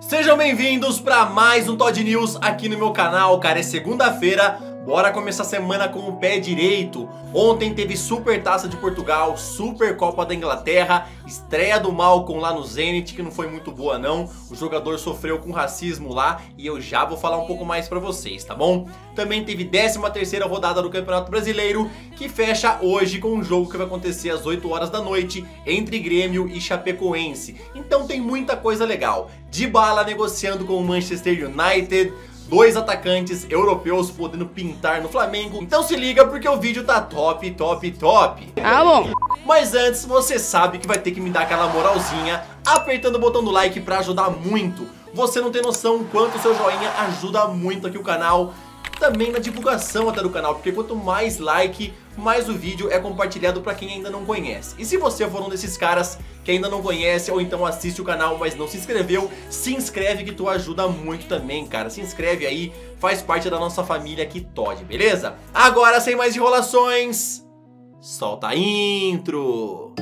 Sejam bem-vindos para mais um Todd News aqui no meu canal, cara. É segunda-feira, bora começar a semana com o pé direito. Ontem teve Super Taça de Portugal, Super Copa da Inglaterra, estreia do Malcom lá no Zenit, que não foi muito boa não. O jogador sofreu com racismo lá e eu já vou falar um pouco mais pra vocês, tá bom? Também teve 13ª rodada do Campeonato Brasileiro, que fecha hoje com um jogo que vai acontecer às 8 horas da noite entre Grêmio e Chapecoense. Então tem muita coisa legal. Dybala negociando com o Manchester United, dois atacantes europeus podendo pintar no Flamengo. Então se liga porque o vídeo tá top, top, top. Ah, bom. Mas antes, você sabe que vai ter que me dar aquela moralzinha, apertando o botão do like pra ajudar muito. Você não tem noção o quanto o seu joinha ajuda muito aqui o canal, também na divulgação até do canal, porque quanto mais like, mais o vídeo é compartilhado pra quem ainda não conhece. E se você for um desses caras que ainda não conhece ou então assiste o canal, mas não se inscreveu, se inscreve que tu ajuda muito também, cara. Se inscreve aí, faz parte da nossa família aqui Todd, beleza? Agora, sem mais enrolações, solta a intro!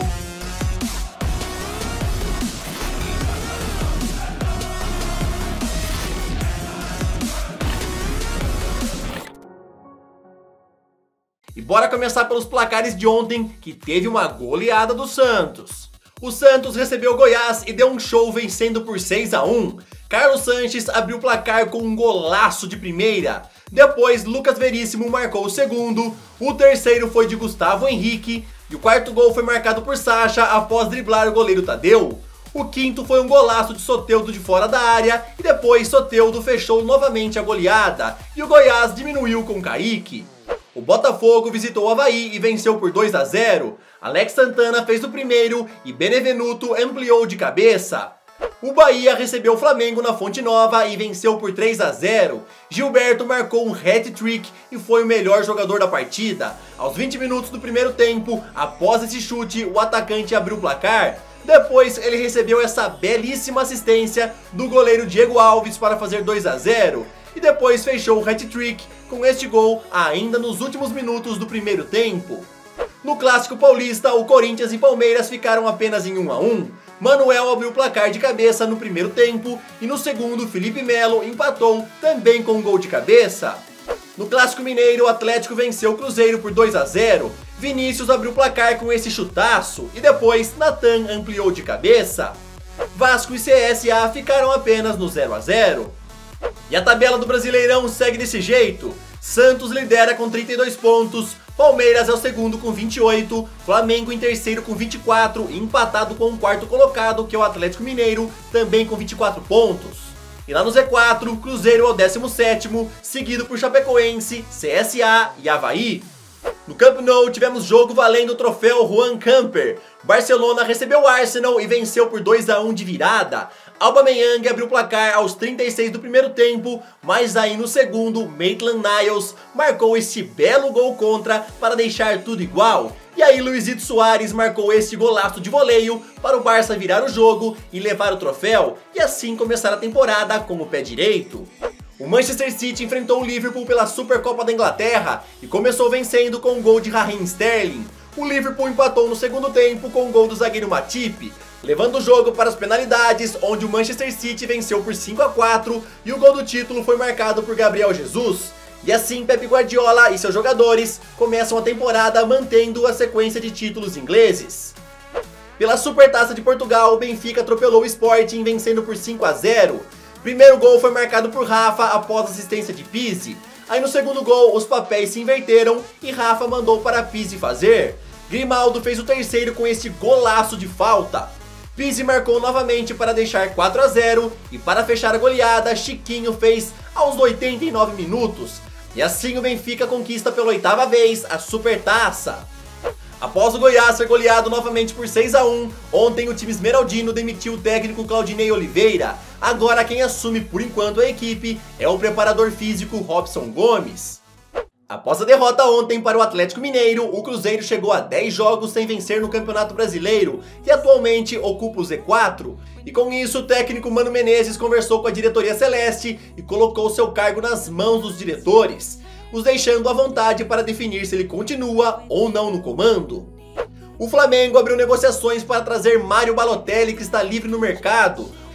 E bora começar pelos placares de ontem, que teve uma goleada do Santos. O Santos recebeu o Goiás e deu um show vencendo por 6-1. Carlos Sanches abriu o placar com um golaço de primeira. Depois, Lucas Veríssimo marcou o segundo. O terceiro foi de Gustavo Henrique. E o quarto gol foi marcado por Sacha após driblar o goleiro Tadeu. O quinto foi um golaço de Soteldo de fora da área. E depois Soteldo fechou novamente a goleada. E o Goiás diminuiu com Kaique. O Botafogo visitou o Avaí e venceu por 2-0. Alex Santana fez o primeiro e Benevenuto ampliou de cabeça. O Bahia recebeu o Flamengo na Fonte Nova e venceu por 3-0. Gilberto marcou um hat-trick e foi o melhor jogador da partida. Aos 20 minutos do primeiro tempo, após esse chute, o atacante abriu o placar. Depois ele recebeu essa belíssima assistência do goleiro Diego Alves para fazer 2-0. E depois fechou o hat-trick com este gol ainda nos últimos minutos do primeiro tempo. No Clássico Paulista, o Corinthians e Palmeiras ficaram apenas em 1-1. Manuel abriu o placar de cabeça no primeiro tempo e no segundo Felipe Melo empatou também com um gol de cabeça. No Clássico Mineiro, o Atlético venceu o Cruzeiro por 2-0. Vinícius abriu o placar com esse chutaço e depois Natan ampliou de cabeça. Vasco e CSA ficaram apenas no 0-0. E a tabela do Brasileirão segue desse jeito. Santos lidera com 32 pontos, Palmeiras é o segundo com 28, Flamengo em terceiro com 24, empatado com o quarto colocado, que é o Atlético Mineiro, também com 24 pontos. E lá no Z4, Cruzeiro é o 17º, seguido por Chapecoense, CSA e Avaí. No Camp Nou tivemos jogo valendo o troféu Juan Camper. Barcelona recebeu o Arsenal e venceu por 2-1 de virada. Aubameyang abriu o placar aos 36 do primeiro tempo, mas aí no segundo, Maitland-Niles marcou este belo gol contra para deixar tudo igual. E aí Luizito Soares marcou esse golaço de voleio para o Barça virar o jogo e levar o troféu, e assim começar a temporada com o pé direito. O Manchester City enfrentou o Liverpool pela Supercopa da Inglaterra e começou vencendo com um gol de Raheem Sterling. O Liverpool empatou no segundo tempo com um gol do zagueiro Matip, levando o jogo para as penalidades, onde o Manchester City venceu por 5-4 e o gol do título foi marcado por Gabriel Jesus. E assim Pep Guardiola e seus jogadores começam a temporada mantendo a sequência de títulos ingleses. Pela Super Taça de Portugal, o Benfica atropelou o Sporting vencendo por 5-0. Primeiro gol foi marcado por Rafa após assistência de Pizzi. Aí no segundo gol os papéis se inverteram e Rafa mandou para Pizzi fazer. Grimaldo fez o terceiro com este golaço de falta. Pizzi marcou novamente para deixar 4-0 e para fechar a goleada, Chiquinho fez aos 89 minutos. E assim o Benfica conquista pela 8ª vez a Supertaça. Após o Goiás ser goleado novamente por 6-1, ontem o time esmeraldino demitiu o técnico Claudinei Oliveira. Agora quem assume por enquanto a equipe é o preparador físico Robson Gomes. Após a derrota ontem para o Atlético Mineiro, o Cruzeiro chegou a 10 jogos sem vencer no Campeonato Brasileiro e atualmente ocupa o Z4. E com isso, o técnico Mano Menezes conversou com a diretoria celeste e colocou seu cargo nas mãos dos diretores, os deixando à vontade para definir se ele continua ou não no comando. O Flamengo abriu negociações para trazer Mário Balotelli, que está livre no mercado.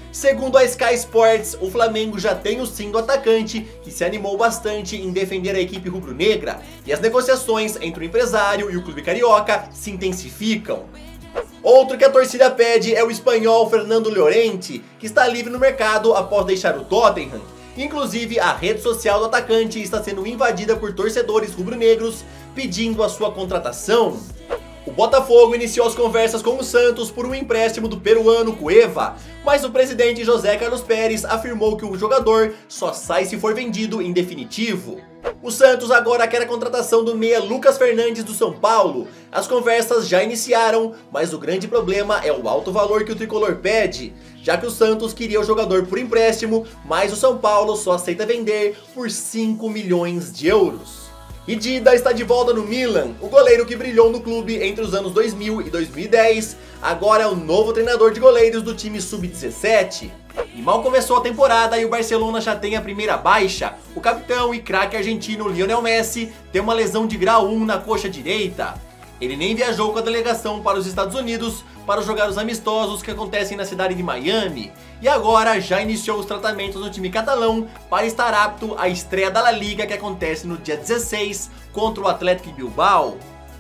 Segundo a Sky Sports, o Flamengo já tem o sim do atacante, que se animou bastante em defender a equipe rubro-negra, e as negociações entre o empresário e o clube carioca se intensificam. Outro que a torcida pede é o espanhol Fernando Llorente, que está livre no mercado após deixar o Tottenham. Inclusive, a rede social do atacante está sendo invadida por torcedores rubro-negros pedindo a sua contratação. O Botafogo iniciou as conversas com o Santos por um empréstimo do peruano Cueva, mas o presidente José Carlos Pérez afirmou que o jogador só sai se for vendido em definitivo. O Santos agora quer a contratação do meia Lucas Fernandes do São Paulo. As conversas já iniciaram, mas o grande problema é o alto valor que o tricolor pede, já que o Santos queria o jogador por empréstimo, mas o São Paulo só aceita vender por 5 milhões de euros. E Dida está de volta no Milan. O goleiro que brilhou no clube entre os anos 2000 e 2010, agora é o novo treinador de goleiros do time sub-17. E mal começou a temporada e o Barcelona já tem a primeira baixa. O capitão e craque argentino Lionel Messi tem uma lesão de grau 1 na coxa direita. Ele nem viajou com a delegação para os Estados Unidos para jogar os amistosos que acontecem na cidade de Miami. E agora já iniciou os tratamentos no time catalão para estar apto à estreia da La Liga que acontece no dia 16 contra o Athletic Bilbao.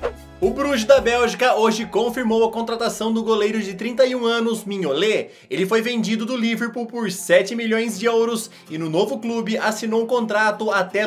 O Bruges da Bélgica hoje confirmou a contratação do goleiro de 31 anos, Mignolet. Ele foi vendido do Liverpool por 7 milhões de euros e no novo clube assinou um contrato até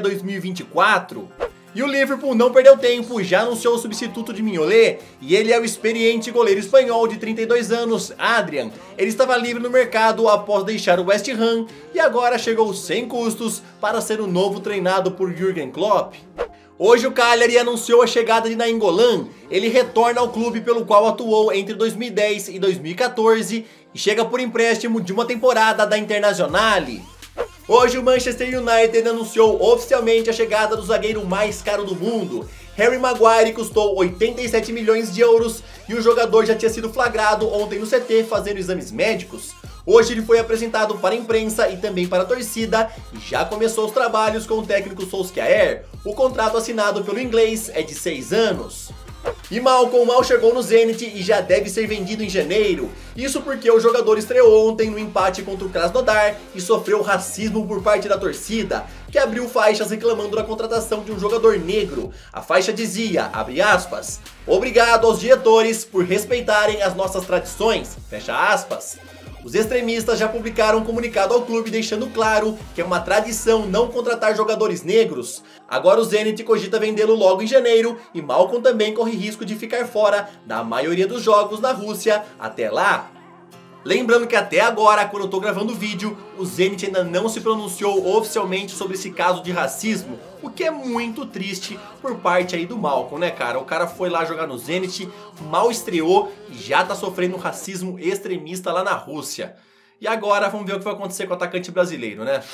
2024. E o Liverpool não perdeu tempo, já anunciou o substituto de Mignolet, e ele é o experiente goleiro espanhol de 32 anos, Adrian. Ele estava livre no mercado após deixar o West Ham e agora chegou sem custos para ser o novo treinado por Jürgen Klopp. Hoje o Cagliari anunciou a chegada de Nainggolan. Ele retorna ao clube pelo qual atuou entre 2010 e 2014 e chega por empréstimo de uma temporada da Internazionale. Hoje o Manchester United anunciou oficialmente a chegada do zagueiro mais caro do mundo. Harry Maguire custou 87 milhões de euros e o jogador já tinha sido flagrado ontem no CT fazendo exames médicos. Hoje ele foi apresentado para a imprensa e também para a torcida e já começou os trabalhos com o técnico Solskjaer. O contrato assinado pelo inglês é de 6 anos. E Malcom mal chegou no Zenit e já deve ser vendido em janeiro. Isso porque o jogador estreou ontem no empate contra o Krasnodar e sofreu racismo por parte da torcida, que abriu faixas reclamando da contratação de um jogador negro. A faixa dizia, abre aspas, obrigado aos diretores por respeitarem as nossas tradições, fecha aspas. Os extremistas já publicaram um comunicado ao clube deixando claro que é uma tradição não contratar jogadores negros. Agora o Zenit cogita vendê-lo logo em janeiro e Malcom também corre risco de ficar fora da maioria dos jogos na Rússia até lá. Lembrando que até agora, quando eu tô gravando o vídeo, o Zenit ainda não se pronunciou oficialmente sobre esse caso de racismo, o que é muito triste por parte aí do Malcom, né, cara? O cara foi lá jogar no Zenit, mal estreou e já tá sofrendo racismo extremista lá na Rússia. E agora vamos ver o que vai acontecer com o atacante brasileiro, né?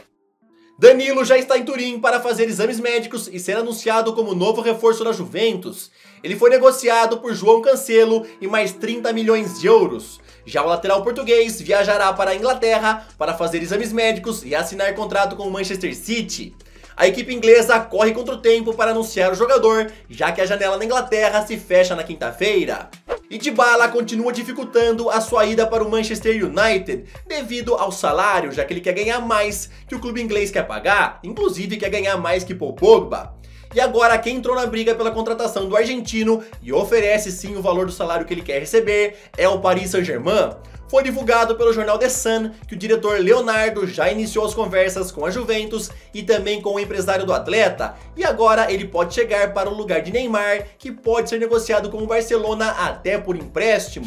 Danilo já está em Turim para fazer exames médicos e ser anunciado como novo reforço da Juventus. Ele foi negociado por João Cancelo e mais 30 milhões de euros. Já o lateral português viajará para a Inglaterra para fazer exames médicos e assinar contrato com o Manchester City. A equipe inglesa corre contra o tempo para anunciar o jogador, já que a janela na Inglaterra se fecha na quinta-feira. E Dybala continua dificultando a sua ida para o Manchester United devido ao salário, já que ele quer ganhar mais que o clube inglês quer pagar, inclusive quer ganhar mais que Paul Pogba. E agora quem entrou na briga pela contratação do argentino e oferece sim o valor do salário que ele quer receber é o Paris Saint-Germain. Foi divulgado pelo jornal The Sun que o diretor Leonardo já iniciou as conversas com a Juventus e também com o empresário do atleta, e agora ele pode chegar para o lugar de Neymar, que pode ser negociado com o Barcelona até por empréstimo.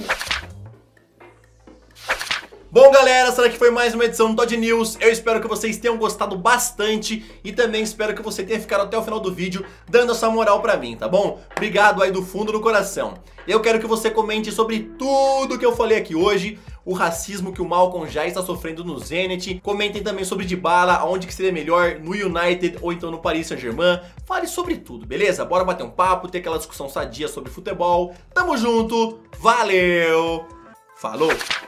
Bom galera, essa daqui foi mais uma edição do Todd News. Eu espero que vocês tenham gostado bastante e também espero que você tenha ficado até o final do vídeo dando essa moral pra mim, tá bom? Obrigado aí do fundo do coração. Eu quero que você comente sobre tudo que eu falei aqui hoje, o racismo que o Malcom já está sofrendo no Zenit. Comentem também sobre Dybala, aonde que seria melhor, no United ou então no Paris Saint-Germain. Fale sobre tudo, beleza? Bora bater um papo, ter aquela discussão sadia sobre futebol. Tamo junto, valeu, falou!